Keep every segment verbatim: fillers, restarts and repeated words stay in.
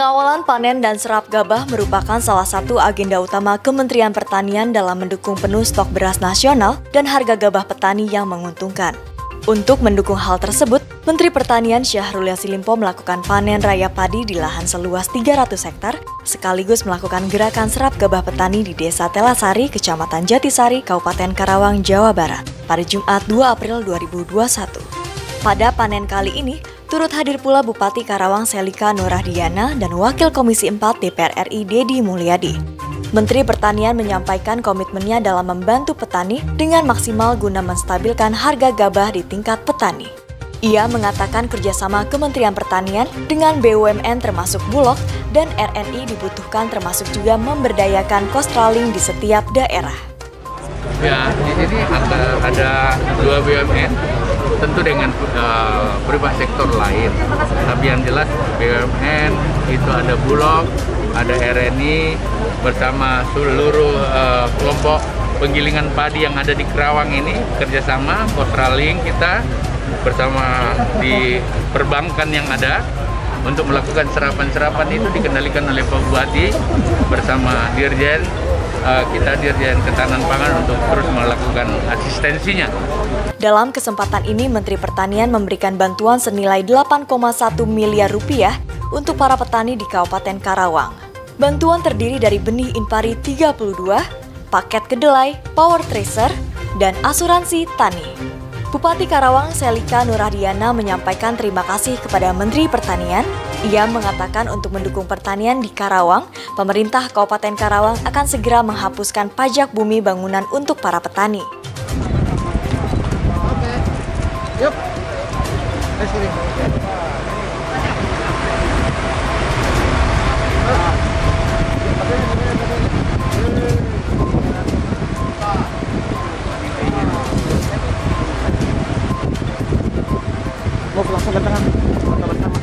Pengawalan panen dan serap gabah merupakan salah satu agenda utama Kementerian Pertanian dalam mendukung penuh stok beras nasional dan harga gabah petani yang menguntungkan. Untuk mendukung hal tersebut, Menteri Pertanian Syahrul Yassin Limpo melakukan panen raya padi di lahan seluas tiga ratus hektar, sekaligus melakukan gerakan serap gabah petani di Desa Telasari, Kecamatan Jatisari, Kabupaten Karawang, Jawa Barat, pada Jumat dua April dua ribu dua puluh satu. Pada panen kali ini, turut hadir pula Bupati Karawang Selika Nurahdiana dan Wakil Komisi empat D P R R I Dedi Mulyadi. Menteri Pertanian menyampaikan komitmennya dalam membantu petani dengan maksimal guna menstabilkan harga gabah di tingkat petani. Ia mengatakan kerjasama Kementerian Pertanian dengan B U M N termasuk Bulog dan R N I dibutuhkan, termasuk juga memberdayakan Kostraling di setiap daerah. Ya, di sini ada, ada dua B U M N, tentu dengan uh, beberapa sektor lain. Tapi yang jelas B U M N itu ada Bulog, ada R N I, bersama seluruh uh, kelompok penggilingan padi yang ada di Karawang ini, kerjasama Kostraling kita bersama di perbankan yang ada untuk melakukan serapan-serapan itu dikendalikan oleh Pak Bupati bersama Dirjen. Kita Dirjen Ketahanan Pangan untuk terus melakukan asistensinya. Dalam kesempatan ini, Menteri Pertanian memberikan bantuan senilai delapan koma satu miliar rupiah untuk para petani di Kabupaten Karawang. Bantuan terdiri dari benih Inpari tiga puluh dua, paket kedelai, power tracer, dan asuransi tani. Bupati Karawang Selika Nurahdiana menyampaikan terima kasih kepada Menteri Pertanian. Ia mengatakan untuk mendukung pertanian di Karawang, pemerintah Kabupaten Karawang akan segera menghapuskan pajak bumi bangunan untuk para petani. Oke, yuk, let's go. Mau langsung ke tengah, bersama.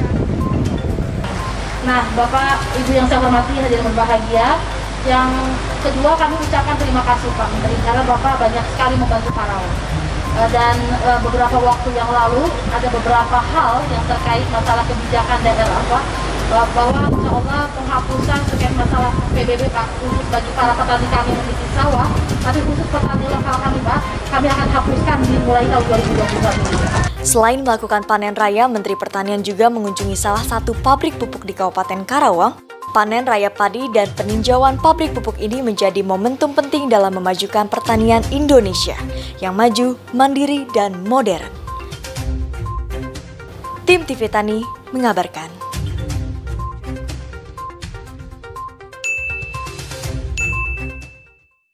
Nah, Bapak, Ibu yang saya hormati, hadirin berbahagia. Yang kedua, kami ucapkan terima kasih Pak Menteri, karena Bapak banyak sekali membantu Karawang. Dan e, beberapa waktu yang lalu, ada beberapa hal yang terkait masalah kebijakan daerah Pak, bahwa insya Allah penghapusan sekian masalah P B B Pak, khusus bagi para petani kami yang memiliki sawah, tapi khusus petani lokal kami Pak, kami akan hapuskan dimulai tahun dua ribu dua puluh satu. Selain melakukan panen raya, Menteri Pertanian juga mengunjungi salah satu pabrik pupuk di Kabupaten Karawang. Panen raya padi dan peninjauan pabrik pupuk ini menjadi momentum penting dalam memajukan pertanian Indonesia yang maju, mandiri, dan modern. Tim T V Tani mengabarkan.